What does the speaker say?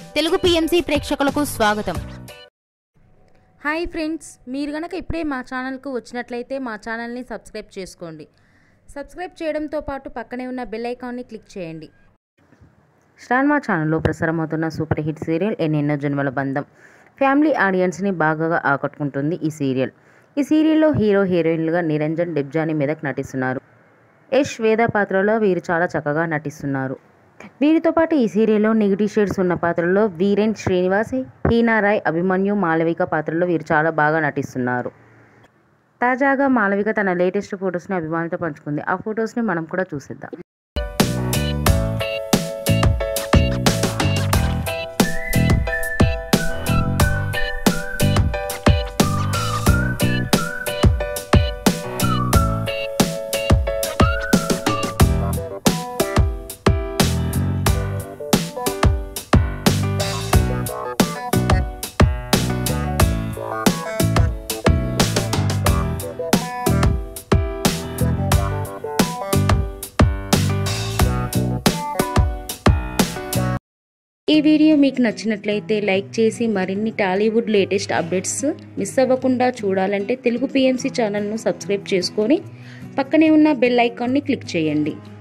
Telugu PMC ప్రేక్షకులకు స్వాగతం. Hi friends, మీరు గనక ఇప్పుడే మా ఛానల్కు వచ్చినట్లయితే మా ఛానల్ని సబ్స్క్రైబ్ చేసుకోండి. సబ్స్క్రైబ్ చేయడంతో పాటు పక్కనే ఉన్న బెల్ ఐకాన్ని క్లిక్ చేయండి. స్టార్ మా ఛానల్లో ప్రసారమవుతున్న సూపర్ హిట్ సీరియల్ ఎన్నెన్నో జన్మల బంధం ఫ్యామిలీ ఆడియన్స్ని బాగా ఆకట్టుకుంటుంది. ఈ సీరియల్లో హీరో హీరోయిన్లుగా నిరంజన్, డెబ్జాని మెదక్ నటిస్తున్నారు. యష్, వేద పాత్రలో వీరు చాలా చక్కగా నటిస్తున్నారు. వీరితో పాటు ఈ సీరియల్లో నెగిటివ్ షేడ్స్ ఉన్న పాత్రల్లో వీరేన్, శ్రీనివాస్, హీనా రాయ్, అభిమన్యు, మాలవిక పాత్రలో వీరు చాలా బాగా నటిస్తున్నారు. తాజాగా మాలవిక తన లేటెస్ట్ ఫొటోస్ని అభిమానులతో పంచుకుంది. ఆ ఫొటోస్ని మనం కూడా చూసేద్దాం. ఈ వీడియో మీకు నచ్చినట్లయితే లైక్ చేసి మరిన్ని టాలీవుడ్ లేటెస్ట్ అప్డేట్స్ మిస్ అవ్వకుండా చూడాలంటే తెలుగు పిఎంసి ఛానల్ను సబ్స్క్రైబ్ చేసుకొని పక్కనే ఉన్న బెల్ ఐకాన్ని క్లిక్ చేయండి.